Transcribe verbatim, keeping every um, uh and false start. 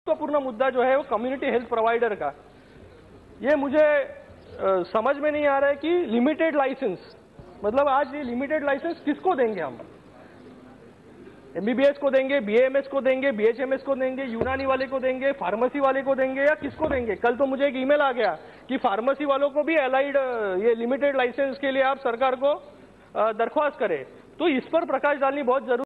महत्वपूर्ण मुद्दा जो है वो कम्युनिटी हेल्थ प्रोवाइडर का, ये मुझे आ, समझ में नहीं आ रहा है कि लिमिटेड लाइसेंस, मतलब आज ये लिमिटेड लाइसेंस किसको देंगे हम? एमबीबीएस को देंगे, बीएमएस को देंगे, बीएचएमएस को देंगे, यूनानी वाले को देंगे, फार्मेसी वाले को देंगे, या किसको देंगे? कल तो मुझे एक ईमेल आ गया कि फार्मेसी वालों को भी अलाइड ये लिमिटेड लाइसेंस के लिए आप सरकार को दरख्वास्त करें। तो इस पर प्रकाश डालनी बहुत जरूरी